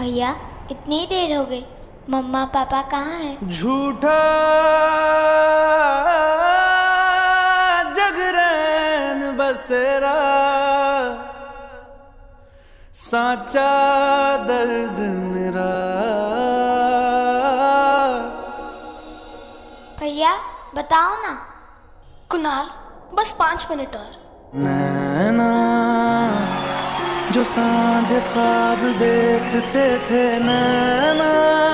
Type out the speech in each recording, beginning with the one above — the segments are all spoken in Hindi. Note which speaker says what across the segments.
Speaker 1: भैया इतनी देर हो गई, मम्मा पापा कहाँ हैं?
Speaker 2: झूठा जगरैन बसेरा, साचा दर्द मेरा।
Speaker 1: भैया बताओ ना।
Speaker 3: कुणाल बस 5 मिनट और।
Speaker 2: नैना जो सांझ ख्वाब देखते थे, नैना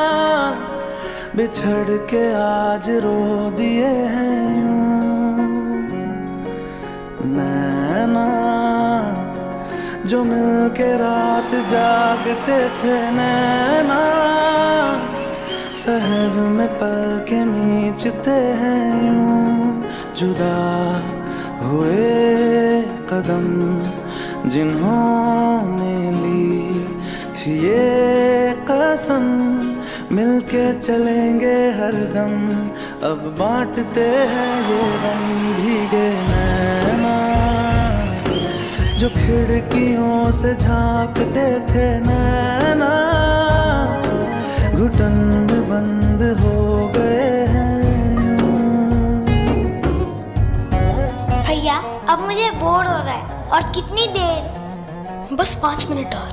Speaker 2: बिछड़ के आज रो दिए हैं यूं। नैना जो मिल के रात जागते थे, नैना सहर में पल के मीचते हैं यूं। जुदा हुए कदम जिन्होंने ली थी ये कसम, मिलके चलेंगे हरदम, अब बांटते हैं ये गम। भीगे नैना जो खिड़कियों से झांकते थे, नैना घुटन में बंद हो गए हैं।
Speaker 1: भैया अब मुझे बोर हो रहा है। और कितनी देर?
Speaker 3: बस 5 मिनट और।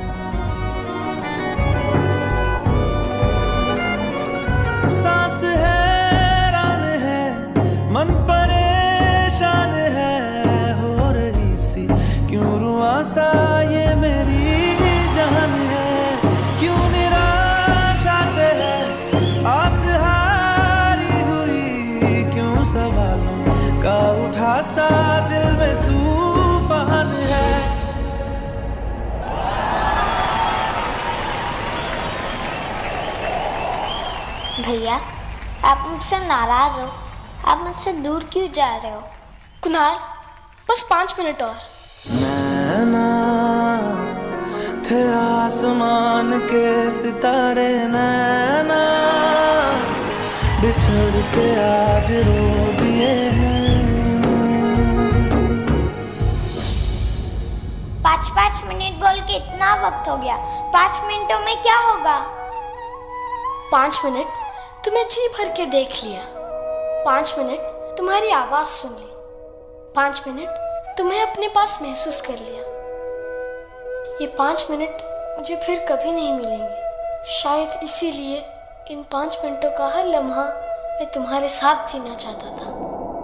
Speaker 2: सांस हैरान है, मन परेशान है, हो रही सी क्यों रुआसा ये मेरी जान है। क्यों निराशा से है आस हारी हुई, क्यों सवालों का उठा सा दिल में तूफान है।
Speaker 1: भैया आप मुझसे नाराज हो, आप मुझसे दूर क्यों जा रहे हो?
Speaker 3: कुणाल बस 5 मिनट और।
Speaker 2: नैना थे आसमान के सितारे, नैना बिछड़ के आज रो दिए हैं।
Speaker 1: 5 मिनट बोल के इतना वक्त हो गया, 5 मिनटों में क्या होगा?
Speaker 3: 5 मिनट तुम्हें जी भर के देख लिया, 5 मिनट तुम्हारी आवाज सुन ली, 5 मिनट तुम्हें अपने पास महसूस कर लिया। ये 5 मिनट मुझे फिर कभी नहीं मिलेंगे। शायद इसीलिए इन 5 मिनटों का हर लम्हा मैं तुम्हारे साथ जीना चाहता था।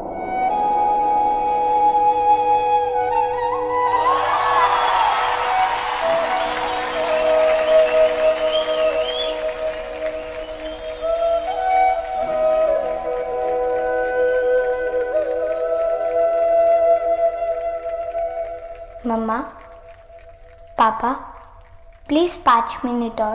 Speaker 1: मम्मा पापा प्लीज 5 मिनट और।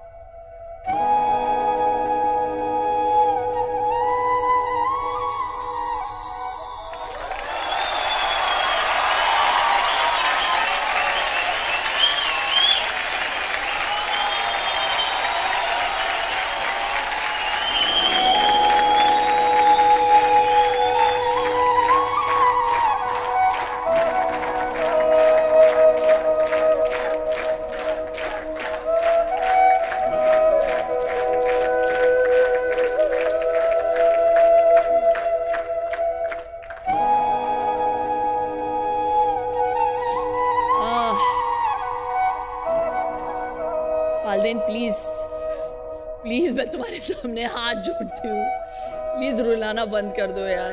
Speaker 4: वालदेन प्लीज मैं तुम्हारे सामने हाथ जोड़ती हूँ, प्लीज रुलाना बंद कर दो यार।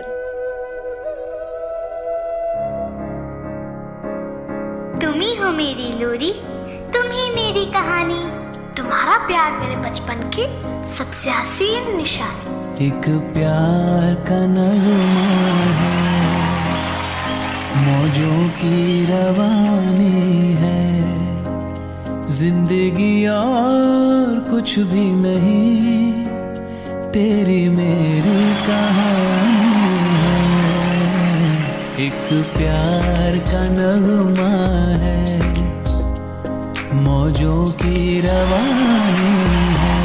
Speaker 1: तुम ही हो मेरी लोरी, तुम ही मेरी कहानी,
Speaker 3: तुम्हारा प्यार मेरे बचपन की सबसे हसीन निशानी।
Speaker 2: एक प्यार का नगमा है, मौजों की रवानी है, जिंदगी और कुछ भी नहीं, तेरी मेरी कहानी है। एक प्यार का नगमा है, मौजों की रवानी है,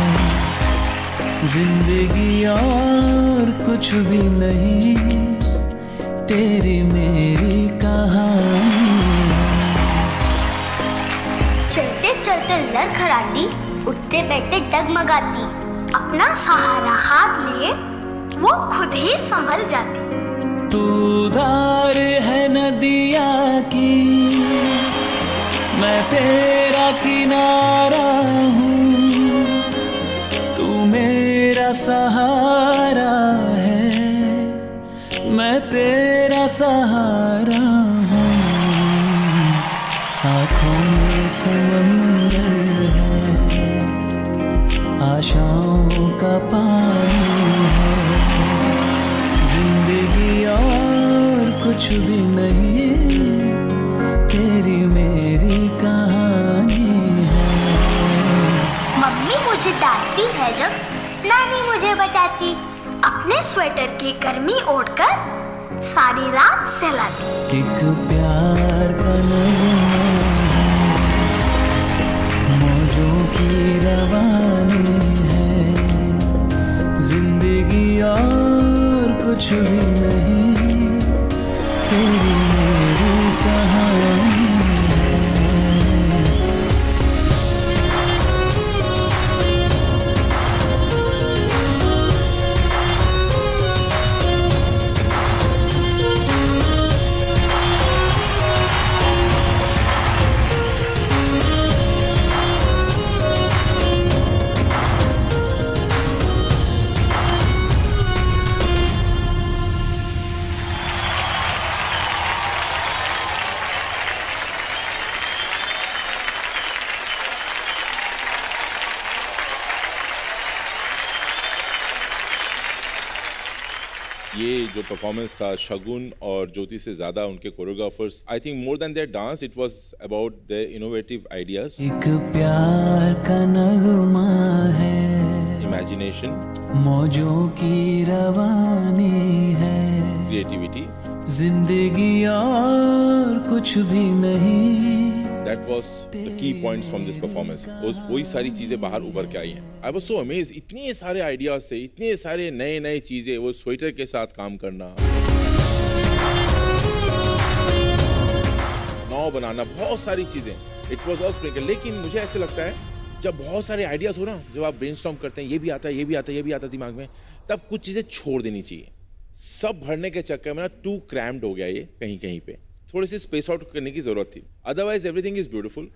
Speaker 2: जिंदगी और कुछ भी नहीं, तेरी मेरी कहानी।
Speaker 1: चलते चलते लड़खड़ाती उठते बैठते डगमगाती, अपना सहारा हाथ लिए वो खुद ही संभल जाती।
Speaker 2: तू धार है नदिया की, मैं तेरा किनारा हूँ, तू मेरा सहारा है, मैं तेरा सहारा हूँ। आँखों में समंदर है, आशाओं का पानी है, जिंदगी और कुछ भी नहीं, तेरी मेरी कहानी है।
Speaker 1: मम्मी मुझे डांटती है जब नानी मुझे बचाती, अपने स्वेटर की गर्मी ओढ़कर सारी रात सहलाती।
Speaker 2: एक प्यार का नगमा मौजों की रवानी है, जिंदगी और कुछ भी नहीं, तेरी मेरी कहानी है।
Speaker 5: ये जो परफॉर्मेंस था शगुन और ज्योति से ज़्यादा उनके choreographers, I think more than their dance it was about their innovative ideas.
Speaker 2: एक प्यार का नगमा है,
Speaker 5: इमेजिनेशन,
Speaker 2: मौजों की रवानी है,
Speaker 5: क्रिएटिविटी,
Speaker 2: जिंदगी और कुछ भी नहीं।
Speaker 5: That was the key points from this performance. वही सारी चीजें बाहर उभर के आई हैं। I was so amazed, इतने सारे आइडियाज थे, इतने सारे नए नए चीजें, वो स्वेटर के साथ काम करना, नाव बनाना, बहुत सारी चीजें। It was all sprinkle। लेकिन मुझे ऐसे लगता है जब बहुत सारे आइडियाज हो ना, जब आप ब्रेनस्टॉर्म करते हैं, ये भी आता है, ये भी आता है, ये भी आता है दिमाग में, तब कुछ चीजें छोड़ देनी चाहिए। सब भरने के चक्कर में ना टू क्रैम्ड हो गया ये कहीं कहीं पे, थोड़ी सी स्पेस आउट करने की जरूरत थी। Otherwise everything is beautiful.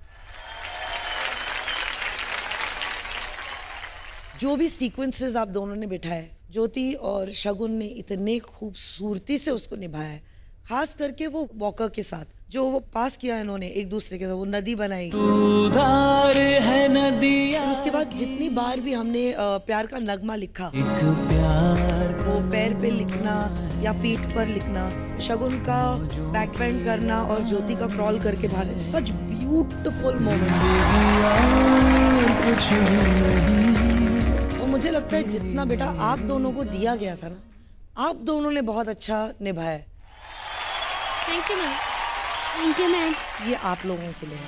Speaker 6: जो भी सीक्वेंसेस आप दोनों ने बिठाए, ज्योति और शगुन ने इतने खूबसूरती से उसको निभाया है, खास करके वो वॉकर के साथ जो वो पास किया इन्होंने एक दूसरे के साथ, वो नदी बनाई।
Speaker 2: तू धार है नदिया।
Speaker 6: और उसके बाद जितनी बार भी हमने प्यार का नगमा लिखा,
Speaker 2: एक प्यार
Speaker 6: वो पैर पे लिखना या पीठ पर लिखना, शगुन का बैक बैंड करना और ज्योति का क्रॉल करके बाहर, सच ब्यूटीफुल मोमेंट। और मुझे लगता है जितना बेटा आप दोनों को दिया गया था ना, आप दोनों ने बहुत अच्छा निभाया।
Speaker 3: Thank you ma'am.
Speaker 1: Thank you ma'am.
Speaker 6: ये आप लोगों के लिए।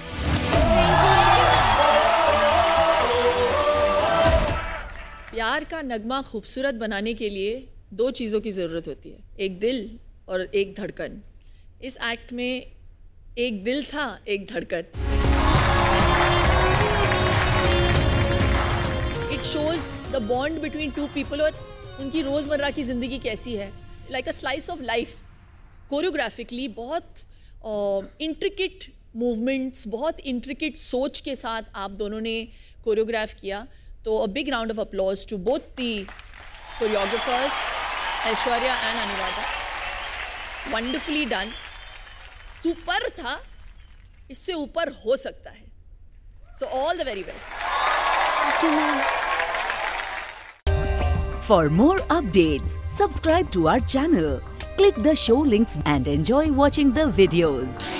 Speaker 4: प्यार का नगमा खूबसूरत बनाने के लिए दो चीज़ों की ज़रूरत होती है, एक दिल और एक धड़कन। इस एक्ट में एक दिल था, एक धड़कन। It shows the bond between two people और उनकी रोज़मर्रा की ज़िंदगी कैसी है, like a slice of life. Choreographically बहुत इंट्रिकेट मूवमेंट्स, बहुत इंट्रिकेट सोच के साथ आप दोनों ने कोरियोग्राफ किया। तो a big round of applause to both the choreographers, Aishwarya and Anuradha. Wonderfully done, super था, इससे ऊपर हो सकता है। So all the very best.
Speaker 7: For more updates, subscribe to our channel, click the show links and enjoy watching the videos.